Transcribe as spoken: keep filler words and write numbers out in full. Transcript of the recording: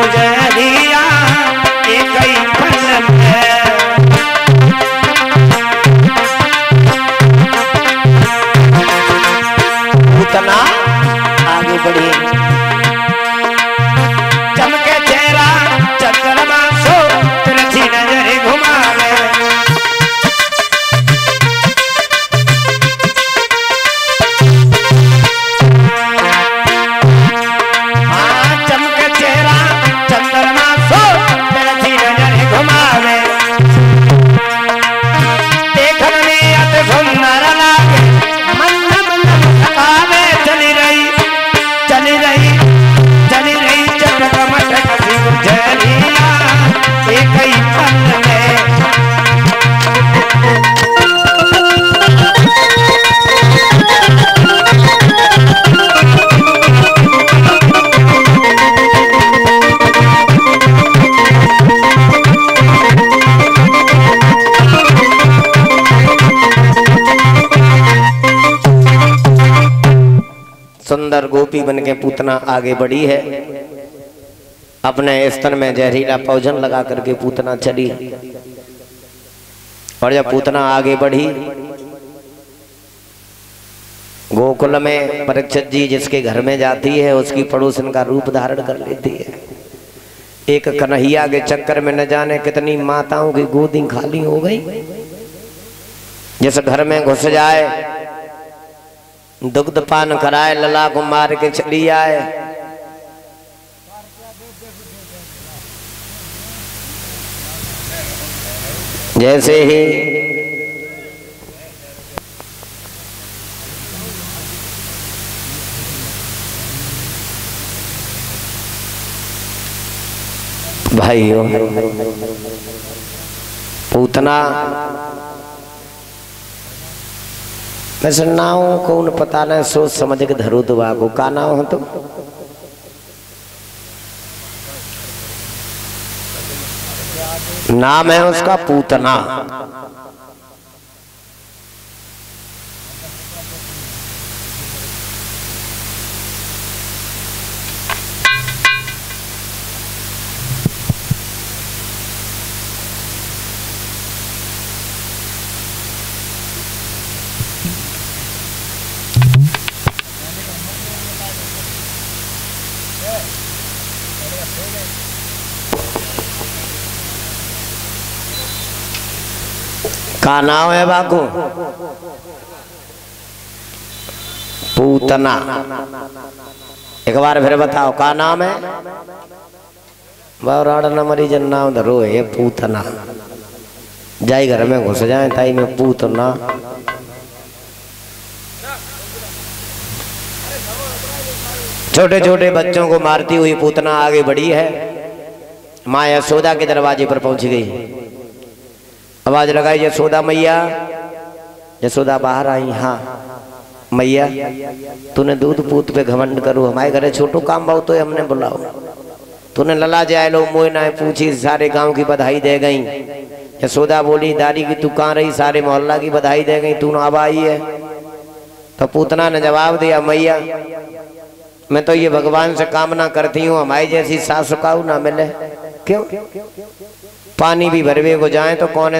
गुजरिया एक ही पल में। पूतना आगे बढ़ी चमके चेहरा चंद्रमा सो तिरछी नजर घुमावे। हाँ चमके चेहरा चंद्रमा सो तिरछी नजर घुमावे। देखने में अति सुंदर लागे मन मन मुस्कावे। चली रही चली रही चली रही चटक मटक सी गुजरिया एक ही पल में। सुंदर गोपी बन के पूतना आगे बढ़ी है। अपने स्तन में जहरीला भोजन लगा करके पूतना चली। और जब पूतना आगे बढ़ी गोकुल में परीक्षित जी जिसके घर में जाती है उसकी पड़ोसन का रूप धारण कर लेती है। एक कन्हैया के चक्कर में न जाने कितनी माताओं की गोदी खाली हो गई। जिस घर में घुस जाए दुग्ध पान कराए लला को मार के चली आए। जैसे ही भाइयों पूतना वैसे नाव कौन पता नहीं सोच समझ के धरो तो बाबू का नाव हो तो नाम है उसका पूतना। का नाम है बाबू पूतना। एक बार फिर बताओ का नाम है। बावराड़ न मरी जन नाम धरो है पूतना। जाई घर में घुस जाए ताई में पूतना। छोटे छोटे बच्चों को मारती हुई पूतना आगे बढ़ी है। माँ यशोदा के दरवाजे पर पहुंच गई। आवाज लगाई यशोदा मैया। यशोदा बाहर आई। हाँ मैया तूने दूध पूत पे घमंड करो हमारे घरे छोटो काम बहु तो हमने बुलाओ। तूने लला जाए लो मोह ना पूछी सारे गांव की बधाई दे गई। यशोदा बोली दादी की तू कहाँ रही सारे मोहल्ला की बधाई दे गई तू अब आई है। तो पूतना ने जवाब दिया मैया मैं तो ये भगवान से कामना करती हूँ हमारी जैसी सास सुकाऊ ना मिले। क्यों पानी भी भरवे को जाए तो कौन है